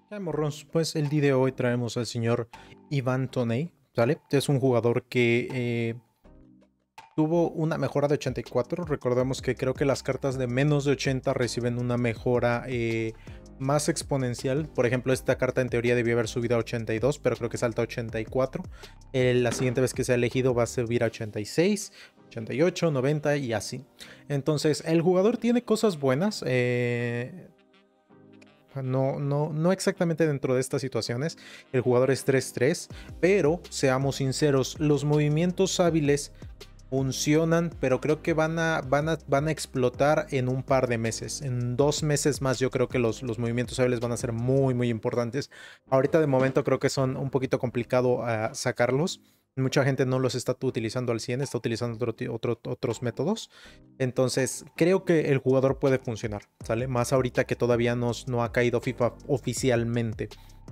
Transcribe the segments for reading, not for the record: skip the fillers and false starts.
Ya, morros, pues el día de hoy traemos al señor Ivan Toney, ¿sale? Es un jugador que tuvo una mejora de 84. Recordemos que creo que las cartas de menos de 80 reciben una mejora más exponencial. Por ejemplo, esta carta en teoría debió haber subido a 82, pero creo que salta a 84. La siguiente vez que sea elegido va a subir a 86, 88, 90 y así. Entonces, el jugador tiene cosas buenas. No exactamente dentro de estas situaciones. El jugador es 3-3, pero seamos sinceros, los movimientos hábiles funcionan, pero creo que van a explotar en un par de meses. En 2 meses más yo creo que los movimientos hábiles van a ser muy importantes. Ahorita de momento creo que son un poquito complicado sacarlos. Mucha gente no los está utilizando al 100, está utilizando otros métodos. Entonces creo que el jugador puede funcionar, ¿sale? Más ahorita que todavía no ha caído FIFA oficialmente.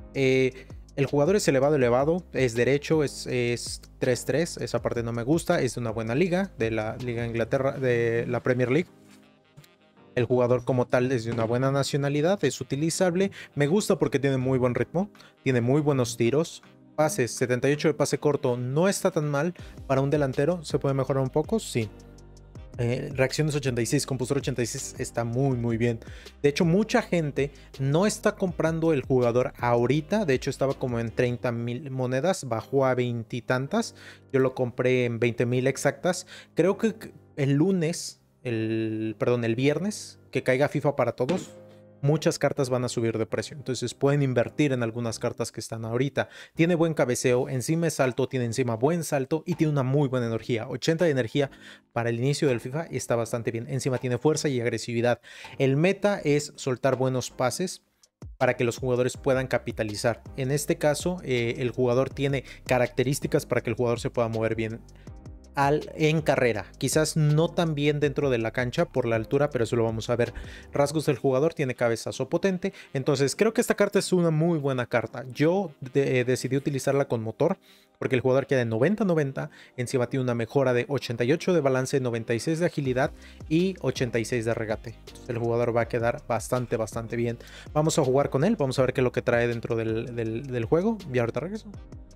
El jugador es elevado, es derecho, es 3-3, esa parte no me gusta, es de una buena liga, de la Liga Inglaterra, de la Premier League. El jugador como tal es de una buena nacionalidad, es utilizable, me gusta porque tiene muy buen ritmo, tiene muy buenos tiros, pases, 78 de pase corto, no está tan mal para un delantero, ¿se puede mejorar un poco? Sí. Reacciones 86, compostura 86 está muy bien. De hecho, mucha gente no está comprando el jugador ahorita. De hecho, estaba como en 30,000 monedas, bajó a 20 y tantas. Yo lo compré en 20,000 exactas. Creo que el lunes, el viernes, que caiga FIFA para todos, muchas cartas van a subir de precio. Entonces pueden invertir en algunas cartas que están ahorita. Tiene buen cabeceo, encima es alto, tiene encima buen salto y tiene una muy buena energía. 80 de energía para el inicio del FIFA está bastante bien. Encima tiene fuerza y agresividad. El meta es soltar buenos pases para que los jugadores puedan capitalizar. En este caso, el jugador tiene características para que el jugador se pueda mover bien en carrera. Quizás no tan bien dentro de la cancha por la altura, pero eso lo vamos a ver. Rasgos del jugador, tiene cabezazo potente. Entonces creo que esta carta es una muy buena carta. Yo decidí utilizarla con motor porque el jugador queda en 90-90. Encima tiene una mejora de 88 de balance, 96 de agilidad y 86 de regate. Entonces el jugador va a quedar bastante bien. Vamos a jugar con él. Vamos a ver qué es lo que trae dentro del juego. Y ahorita regreso.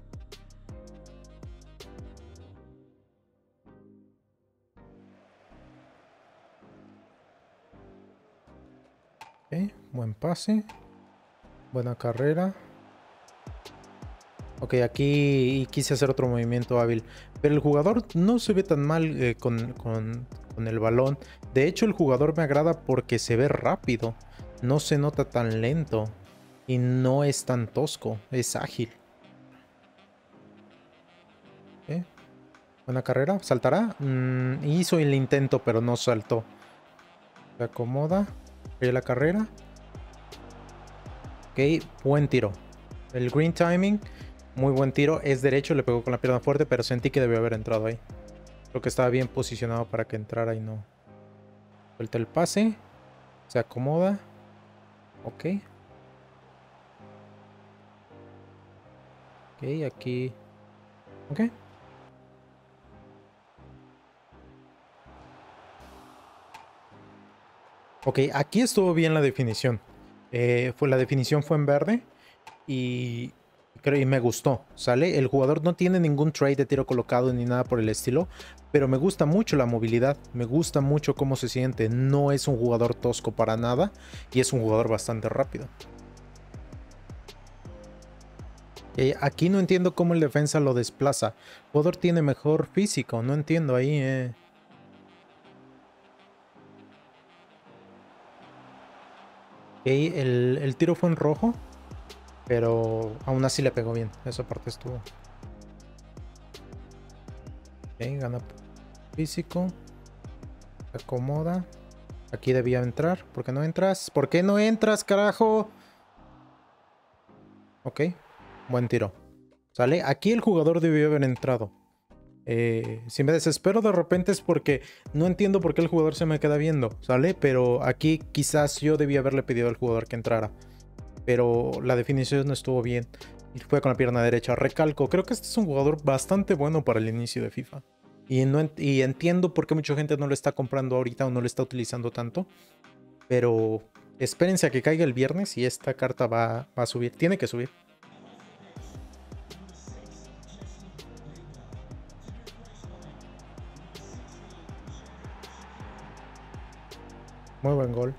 Ok, buen pase. Buena carrera. Ok, aquí quise hacer otro movimiento hábil. Pero el jugador no se ve tan mal con el balón. De hecho, el jugador me agrada porque se ve rápido. No se nota tan lento. Y no es tan tosco. Es ágil. Ok, buena carrera. ¿Saltará? Hizo el intento, pero no saltó. Se acomoda. Ve la carrera. Ok, buen tiro. El green timing. Muy buen tiro. Es derecho, le pegó con la pierna fuerte, pero sentí que debió haber entrado ahí. Creo que estaba bien posicionado para que entrara y no. Suelta el pase. Se acomoda. Ok. Ok, aquí. Ok. Ok, aquí estuvo bien la definición. La definición fue en verde. Y creo y me gustó, ¿sale? El jugador no tiene ningún trade de tiro colocado ni nada por el estilo, pero me gusta mucho la movilidad, me gusta mucho cómo se siente. No es un jugador tosco para nada y es un jugador bastante rápido. Aquí no entiendo cómo el defensa lo desplaza. El jugador tiene mejor físico, no entiendo ahí. Ok, el tiro fue en rojo, pero aún así le pegó bien. Esa parte estuvo. Ok, gana físico. Se acomoda. Aquí debía entrar. ¿Por qué no entras? ¿Por qué no entras, carajo? Ok. Buen tiro. ¿Sale? Aquí el jugador debió haber entrado. Si me desespero de repente es porque no entiendo por qué el jugador se me queda viendo. ¿Sale? Pero aquí quizás yo debía haberle pedido al jugador que entrara. Pero la definición no estuvo bien. Y fue con la pierna derecha. Recalco. Creo que este es un jugador bastante bueno para el inicio de FIFA. Y entiendo por qué mucha gente no lo está comprando ahorita o no lo está utilizando tanto. Pero Espérense a que caiga el viernes y esta carta va a subir. Tiene que subir. Muy buen gol.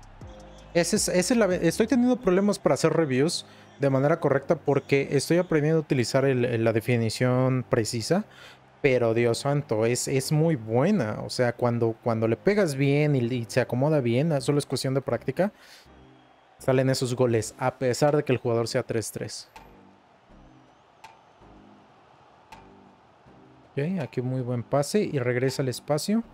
Estoy teniendo problemas para hacer reviews de manera correcta porque estoy aprendiendo a utilizar la definición precisa. Pero Dios santo, es muy buena. O sea, cuando le pegas bien y se acomoda bien, solo es cuestión de práctica, salen esos goles, a pesar de que el jugador sea 3-3. Ok, aquí muy buen pase y regresa al espacio.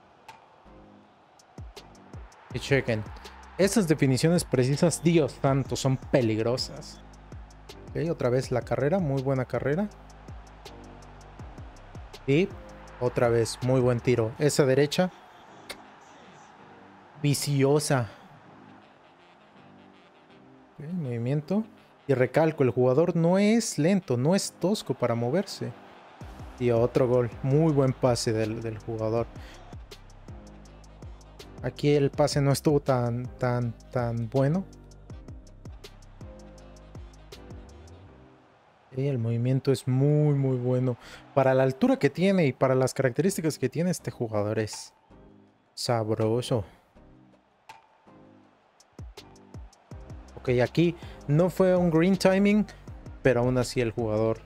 Y chequen. Esas definiciones precisas, Dios santo, son peligrosas. Ok, otra vez la carrera, muy buena carrera. Y otra vez, muy buen tiro. Esa derecha, viciosa. Ok, movimiento. Y recalco, el jugador no es lento, no es tosco para moverse. Y otro gol, muy buen pase del jugador. Aquí el pase no estuvo tan bueno. Y el movimiento es muy bueno. Para la altura que tiene y para las características que tiene este jugador es sabroso. Ok, aquí no fue un green timing, pero aún así el jugador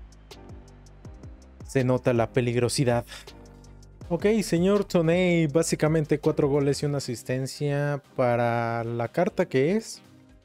se nota la peligrosidad. Ok, señor Toney, básicamente 4 goles y una asistencia para la carta que es.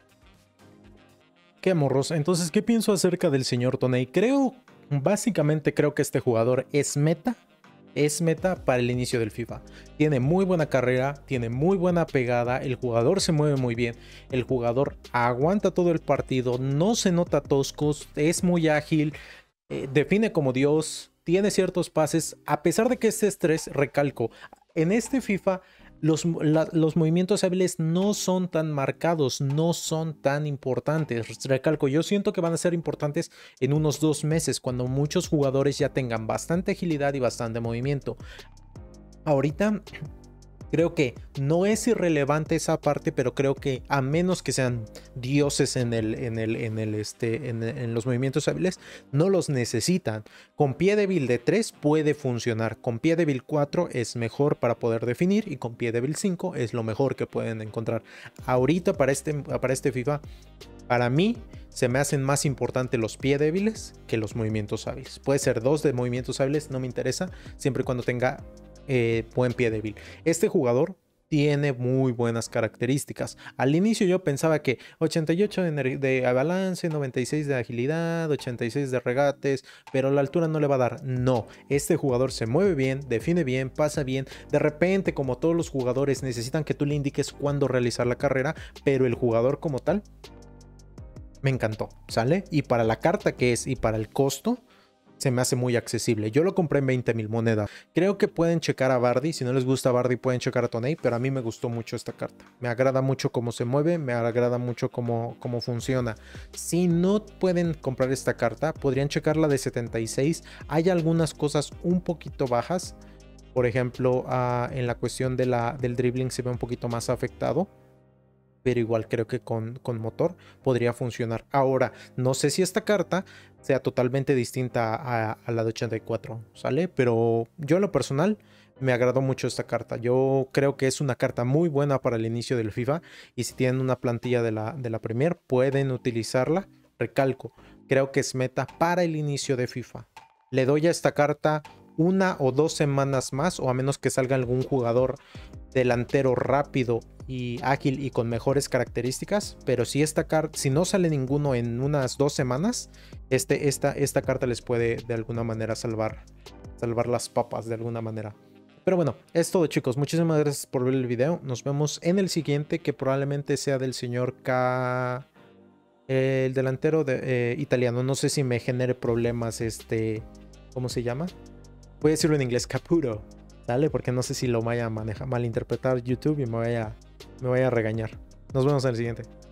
Qué morros. Entonces, ¿qué pienso acerca del señor Toney? Básicamente creo que este jugador es meta. Es meta para el inicio del FIFA. Tiene muy buena carrera, tiene muy buena pegada, el jugador se mueve muy bien, el jugador aguanta todo el partido, no se nota tosco, es muy ágil, define como Dios, tiene ciertos pases, a pesar de que este estrés, recalco, en este FIFA los movimientos hábiles no son tan marcados, no son tan importantes. Recalco, yo siento que van a ser importantes en unos 2 meses, cuando muchos jugadores ya tengan bastante agilidad y bastante movimiento. Ahorita creo que no es irrelevante esa parte, pero creo que a menos que sean dioses en los movimientos hábiles, no los necesitan. Con pie débil de 3 puede funcionar. Con pie débil 4 es mejor para poder definir. Y con pie débil 5 es lo mejor que pueden encontrar. Ahorita para este FIFA, para mí, se me hacen más importantes los pie débiles que los movimientos hábiles. Puede ser 2 de movimientos hábiles, no me interesa, siempre y cuando tenga buen pie débil. Este jugador tiene muy buenas características. Al inicio yo pensaba que 88 de balance, 96 de agilidad, 86 de regates, pero la altura no le va a dar. No, este jugador se mueve bien, define bien, pasa bien. De repente, como todos los jugadores, necesitan que tú le indiques cuándo realizar la carrera, pero el jugador como tal me encantó, ¿sale? Y para la carta que es y para el costo, se me hace muy accesible. Yo lo compré en 20,000 monedas. Creo que pueden checar a Vardy. Si no les gusta Vardy, pueden checar a Toney. Pero a mí me gustó mucho esta carta. Me agrada mucho cómo se mueve. Me agrada mucho cómo funciona. Si no pueden comprar esta carta, podrían checar la de 76. Hay algunas cosas un poquito bajas. Por ejemplo, en la cuestión del dribbling se ve un poquito más afectado. Pero igual creo que con motor podría funcionar. Ahora, no sé si esta carta sea totalmente distinta a la de 84, ¿sale? Pero yo en lo personal me agradó mucho esta carta. Yo creo que es una carta muy buena para el inicio del FIFA. Y si tienen una plantilla de la Premier, pueden utilizarla. Recalco, creo que es meta para el inicio de FIFA. Le doy a esta carta 1 o 2 semanas más, o a menos que salga algún jugador delantero rápido y ágil y con mejores características. Pero si si no sale ninguno en unas 2 semanas, esta carta les puede de alguna manera salvar las papas de alguna manera. Pero bueno, es todo, chicos. Muchísimas gracias por ver el video. Nos vemos en el siguiente, que probablemente sea del señor K, el delantero italiano. No sé si me genere problemas ¿cómo se llama? Voy a decirlo en inglés, Caputo, ¿sale? Porque no sé si lo vaya a malinterpretar YouTube y me vaya a regañar. Nos vemos en el siguiente.